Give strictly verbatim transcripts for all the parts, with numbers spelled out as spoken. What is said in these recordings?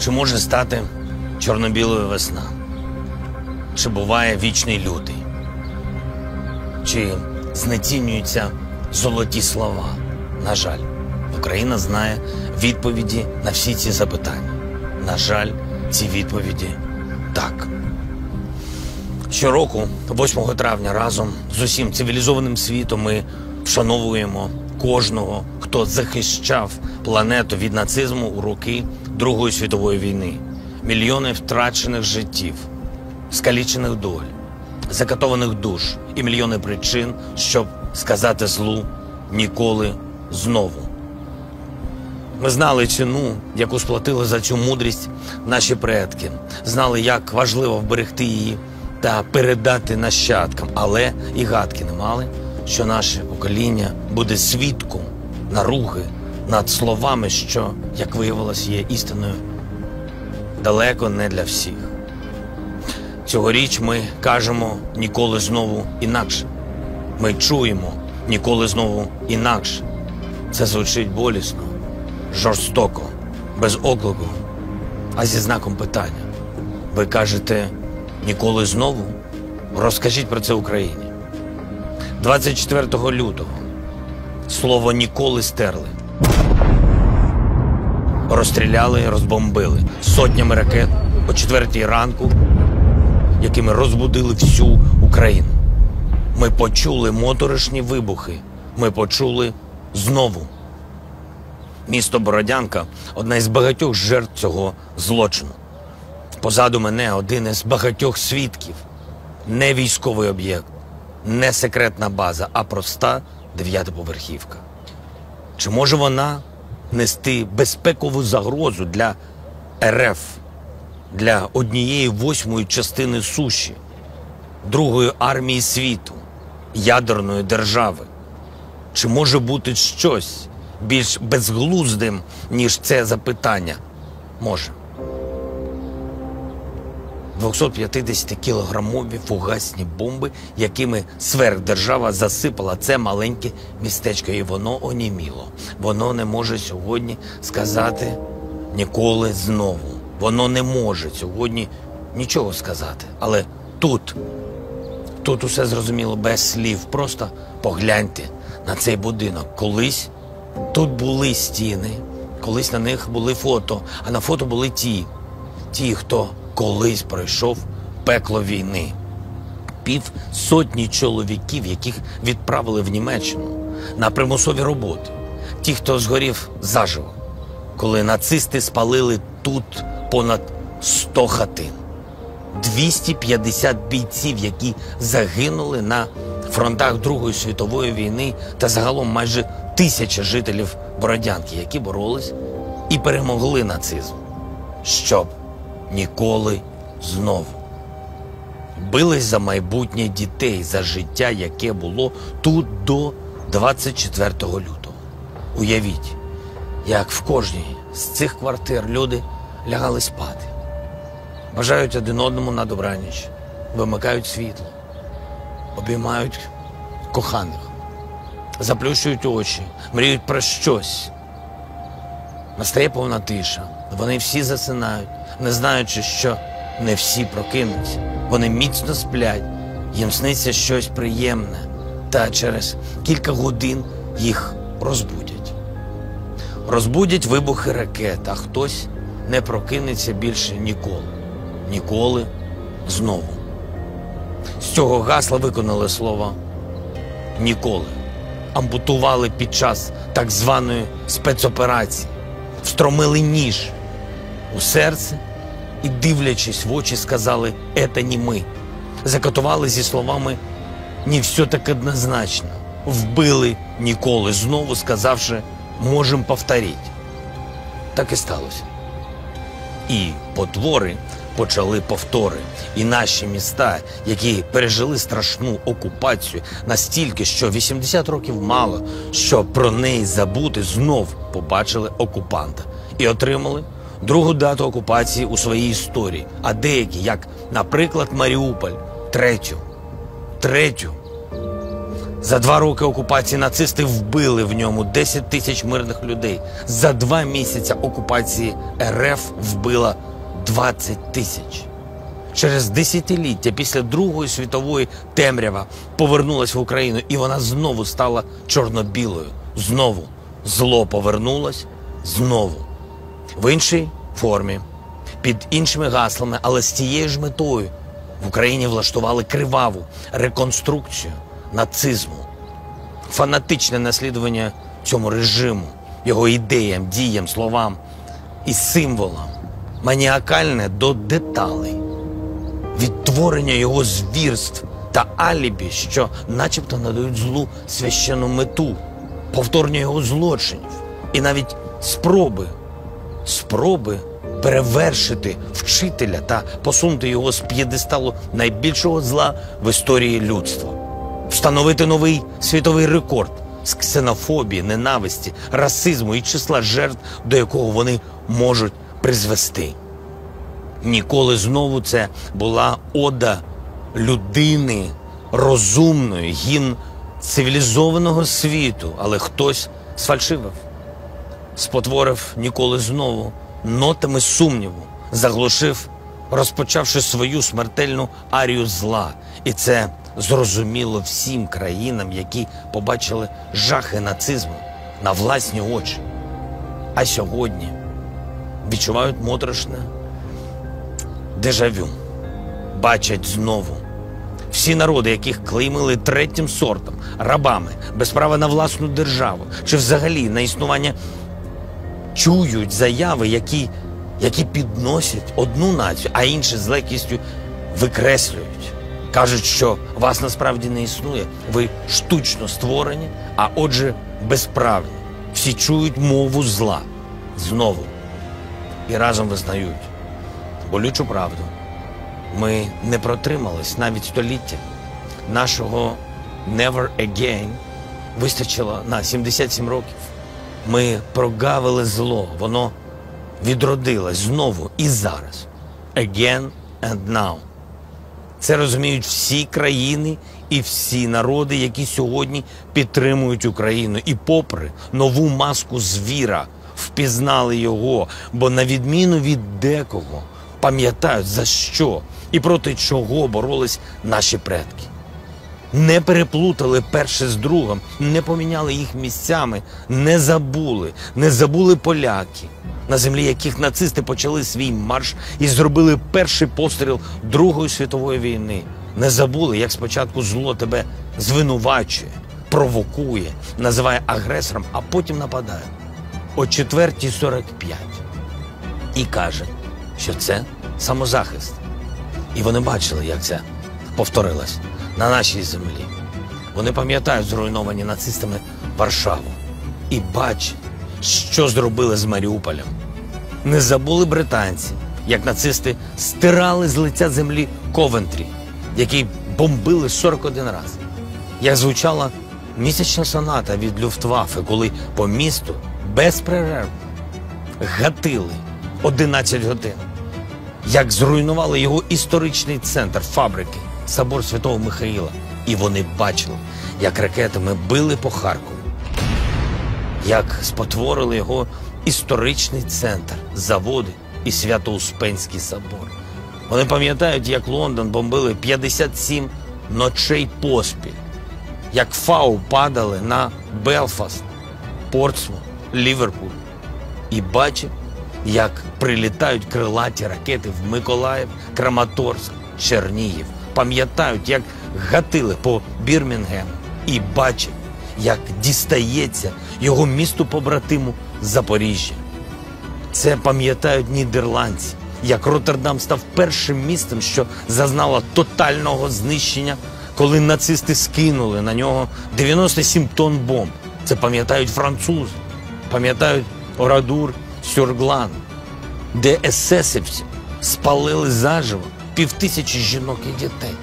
Чи може стати чорно-білою весна? Чи буває вічний лютий? Чи знецінюються золоті слова? На жаль, Україна знає відповіді на всі ці запитання. На жаль, ці відповіді – так. Щороку, восьмого травня, разом з усім цивілізованим світом ми вшановуємо кожного, хто захищав планету від нацизму у роки Другої світової війни. Мільйони втрачених життів, скалічених доль, закатованих душ і мільйони причин, щоб сказати злу ніколи знову. Ми знали ціну, яку сплатили за цю мудрість наші предки. Знали, як важливо вберегти її та передати нащадкам. Але і гадки не мали, що наше покоління буде свідком наруги над словами, що, як виявилось, є істиною далеко не для всіх. Цьогоріч ми кажемо «ніколи знову інакше». Ми чуємо «ніколи знову інакше». Це звучить болісно, жорстоко, без оклику, а зі знаком питання. Ви кажете «ніколи знову»? Розкажіть про це Україні. двадцять четвертого лютого слово «ніколи» стерли. Розстріляли, розбомбили сотнями ракет о четвертій ранку, якими розбудили всю Україну. Ми почули моторошні вибухи. Ми почули знову. Місто Бородянка – одна із багатьох жертв цього злочину. Позаду мене один із багатьох свідків. Не військовий об'єкт, не секретна база, а проста дев'ятиповерхівка. Чи може вона нести безпекову загрозу для РФ, для однієї восьмої частини суші, другої армії світу, ядерної держави? Чи може бути щось більш безглуздим, ніж це запитання? Може. двохсотп'ятдесятикілограмові фугасні бомби, якими сверхдержава засипала це маленьке містечко, і воно оніміло. Воно не може сьогодні сказати «ніколи знову». Воно не може сьогодні нічого сказати. Але тут, тут усе зрозуміло без слів. Просто погляньте на цей будинок. Колись тут були стіни, колись на них були фото, а на фото були ті, ті, хто колись пройшов пекло війни. Пів сотні чоловіків, яких відправили в Німеччину на примусові роботи. Ті, хто згорів заживо, коли нацисти спалили тут понад сто хатин. двісті п'ятдесят бійців, які загинули на фронтах Другої світової війни, та загалом майже тисяча жителів Бородянки, які боролись і перемогли нацизм, щоб ніколи знову. Бились за майбутнє дітей, за життя, яке було тут до двадцять четвертого лютого. Уявіть, як в кожній з цих квартир люди лягали спати. Бажають один одному на добраніч, вимикають світло, обіймають коханих, заплющують очі, мріють про щось. Настає повна тиша. Вони всі засинають, не знаючи, що не всі прокинуться. Вони міцно сплять, їм сниться щось приємне, та через кілька годин їх розбудять. Розбудять вибухи ракет, а хтось не прокинеться більше ніколи. Ніколи знову. З цього гасла виконали слово «ніколи». Ампутували під час так званої спецоперації. Встромили ніж у серце і, дивлячись в очі, сказали «это не ми». Закатували зі словами «не все так однозначно». Вбили ніколи знову, сказавши «можем повторити». Так і сталося. І потвори почали повтори. І наші міста, які пережили страшну окупацію настільки, що вісімдесят років мало, щоб про неї забути, знов побачили окупанта. І отримали другу дату окупації у своїй історії. А деякі, як, наприклад, Маріуполь, третю. Третю. За два роки окупації нацисти вбили в ньому десять тисяч мирних людей. За два місяці окупації РФ вбила двадцять тисяч. Через десятиліття після Другої світової темрява повернулась в Україну, і вона знову стала чорно-білою. Знову зло повернулось, знову. В іншій формі, під іншими гаслами, але з тією ж метою в Україні влаштували криваву реконструкцію нацизму. Фанатичне наслідування цьому режиму, його ідеям, діям, словам і символам. Маніакальне до деталей. Відтворення його звірств та алібі, що начебто надають злу священну мету. Повторення його злочинів. І навіть спроби, спроби перевершити вчителя та посунути його з п'єдесталу найбільшого зла в історії людства. Встановити новий світовий рекорд з ксенофобії, ненависті, расизму і числа жертв, до якого вони можуть призвести. Ніколи знову це була ода людини розумної, гімн цивілізованого світу, але хтось сфальшивив, спотворив ніколи знову нотами сумніву, заглушив, розпочавши свою смертельну арію зла. І це зрозуміло всім країнам, які побачили жахи нацизму на власні очі. А сьогодні відчувають моторошне дежавю. Бачать знову. Всі народи, яких клеймили третім сортом, рабами, без права на власну державу, чи взагалі на існування, чують заяви, які, які підносять одну націю, а інші з легкістю викреслюють. Кажуть, що вас насправді не існує, ви штучно створені, а отже безправні. Всі чують мову зла. Знову. І разом визнають болючу правду. Ми не протримались навіть століття. Нашого «never again» вистачило на сімдесят сім років. Ми прогавили зло, воно відродилось знову і зараз. Again and now. Це розуміють всі країни і всі народи, які сьогодні підтримують Україну. І попри нову маску звіра впізнали його, бо на відміну від декого пам'ятають, за що і проти чого боролись наші предки. Не переплутали перше з другим, не поміняли їх місцями, не забули, не забули поляки, на землі яких нацисти почали свій марш і зробили перший постріл Другої світової війни. Не забули, як спочатку зло тебе звинувачує, провокує, називає агресором, а потім нападає. О четвертій сорок п'ять. І каже, що це самозахист. І вони бачили, як це повторилось на нашій землі. Вони пам'ятають зруйновані нацистами Варшаву. І бачать, що зробили з Маріуполем. Не забули британці, як нацисти стирали з лиця землі Ковентрі, який бомбили сорок один раз. Як звучала місячна соната від Люфтваффе, коли по місту безперервно гатили одинадцять годин. Як зруйнували його історичний центр, фабрики, собор Святого Михаїла. І вони бачили, як ракетами били по Харкову. Як спотворили його історичний центр, заводи і Свято-Успенський собор. Вони пам'ятають, як Лондон бомбили п'ятдесят сім ночей поспіль. Як ФАУ падали на Белфаст, Портсмут, Ліверпуль. І бачать, як прилітають крилаті ракети в Миколаїв, Краматорськ, Чернігів. Пам'ятають, як гатили по Бірмінгему. І бачать, як дістається його місту-побратиму Запоріжжя. Це пам'ятають нідерландці, як Роттердам став першим містом, що зазнало тотального знищення, коли нацисти скинули на нього дев'яносто сім тонн бомб. Це пам'ятають французи, пам'ятають Орадур, Сюрглан, де есесівці спалили заживо півтисячі жінок і дітей.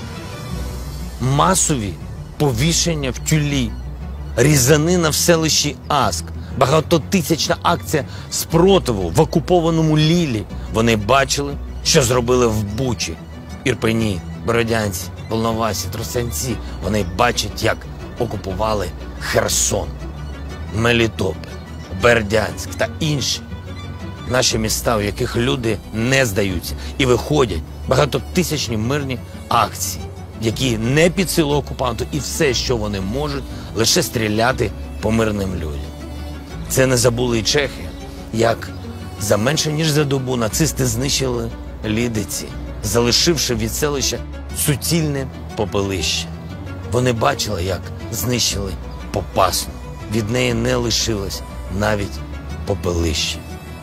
Масові повішення в Тюлі, різанина в селищі Аск, багатотисячна акція спротиву в окупованому Лілі. Вони бачили, що зробили в Бучі, Ірпені, Бородянці, Волновасі, Тростянці. Вони бачать, як окупували Херсон, Мелітополь, Бердянськ та інші наші міста, у яких люди не здаються і виходять багатотисячні мирні акції, які не під силу окупанту, і все, що вони можуть, лише стріляти по мирним людям. Це не забули і чехи, як за менше ніж за добу нацисти знищили Лідиці, залишивши від селища суцільне попелище. Вони бачили, як знищили Попасну. Від неї не лишилось навіть попелище.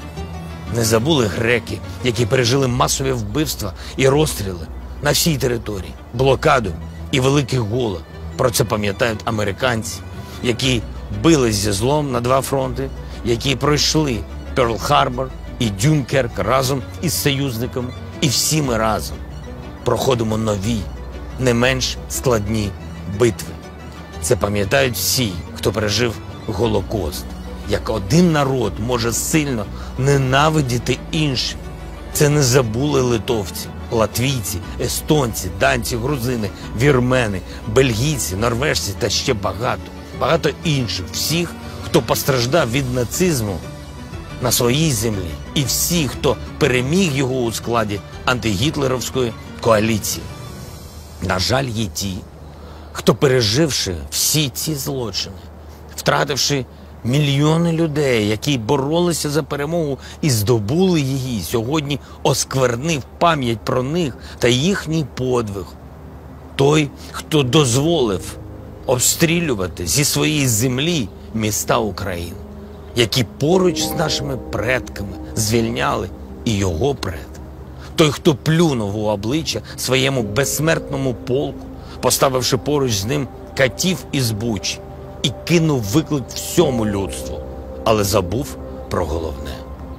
Не забули греки, які пережили масові вбивства і розстріли на всій території, блокаду і великий голод. Про це пам'ятають американці, які бились зі злом на два фронти, які пройшли Перл-Харбор і Дюнкерк разом із союзниками. І всі ми разом проходимо нові, не менш складні битви. Це пам'ятають всі, хто пережив Голокост. Як один народ може сильно ненавидіти інших. Це не забули литовці, латвійці, естонці, данці, грузини, вірмени, бельгійці, норвежці та ще багато, багато інших. Всіх, хто постраждав від нацизму на своїй землі. І всі, хто переміг його у складі антигітлерівської коаліції. На жаль, є ті, хто, переживши всі ці злочини, втративши мільйони людей, які боролися за перемогу і здобули її, сьогодні осквернив пам'ять про них та їхній подвиг. Той, хто дозволив обстрілювати зі своєї землі міста України, які поруч з нашими предками звільняли і його предки. Той, хто плюнув у обличчя своєму безсмертному полку, поставивши поруч з ним катів із Бучі, і кинув виклик всьому людству, але забув про головне.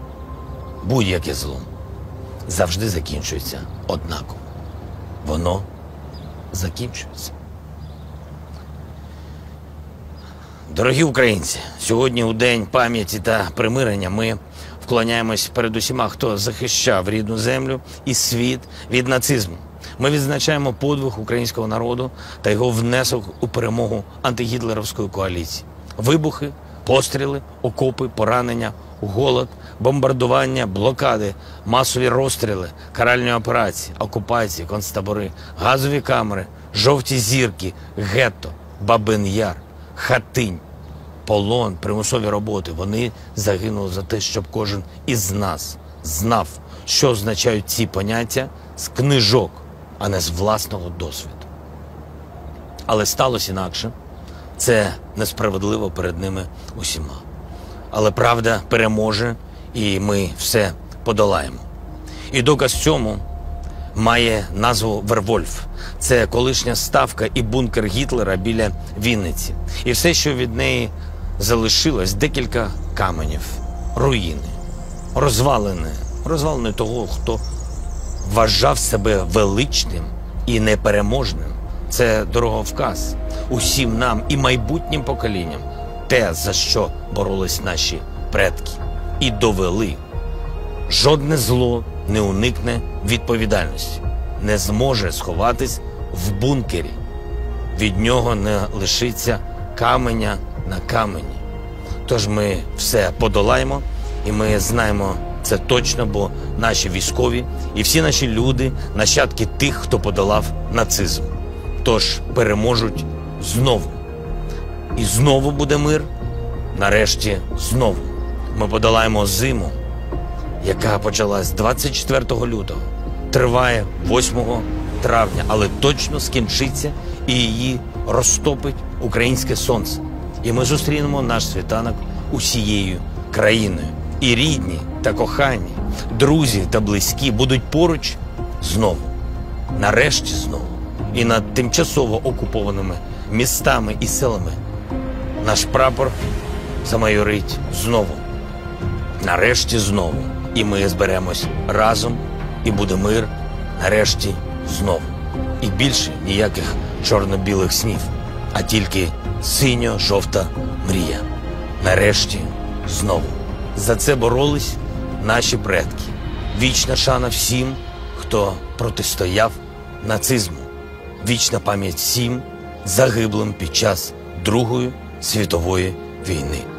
Будь-яке зло завжди закінчується однаково. Воно закінчується. Дорогі українці, сьогодні у День пам'яті та примирення ми вклоняємось перед усіма, хто захищав рідну землю і світ від нацизму. Ми відзначаємо подвиг українського народу та його внесок у перемогу антигітлерівської коаліції. Вибухи, постріли, окопи, поранення, голод, бомбардування, блокади, масові розстріли, каральні операції, окупації, концтабори, газові камери, жовті зірки, гетто, Бабин Яр, Хатинь, полон, примусові роботи. Вони загинули за те, щоб кожен із нас знав, що означають ці поняття з книжок, а не з власного досвіду. Але сталося інакше. Це несправедливо перед ними усіма. Але правда переможе, і ми все подолаємо. І доказ цьому має назву Вервольф. Це колишня ставка і бункер Гітлера біля Вінниці. І все, що від неї залишилось, декілька каменів, руїни, розвалини, розвалини того, хто вважав себе величним і непереможним. Це дороговказ усім нам і майбутнім поколінням. Те, за що боролись наші предки. І довели. Жодне зло не уникне відповідальності. Не зможе сховатись в бункері. Від нього не лишиться каменя на камені. Тож ми все подолаємо, і ми знаємо це точно, бо наші військові і всі наші люди – нащадки тих, хто подолав нацизм. Тож переможуть знову. І знову буде мир. Нарешті знову. Ми подолаємо зиму, яка почалась двадцять четвертого лютого, триває восьмого травня, але точно скінчиться і її розтопить українське сонце. І ми зустрінемо наш світанок усією країною. І рідні та кохані, друзі та близькі будуть поруч знову. Нарешті знову. І над тимчасово окупованими містами і селами наш прапор замайорить знову. Нарешті знову. І ми зберемось разом, і буде мир нарешті знову. І більше ніяких чорно-білих снів, а тільки синьо-жовта мрія. Нарешті знову. За це боролись наші предки. Вічна шана всім, хто протистояв нацизму. Вічна пам'ять всім загиблим під час Другої світової війни.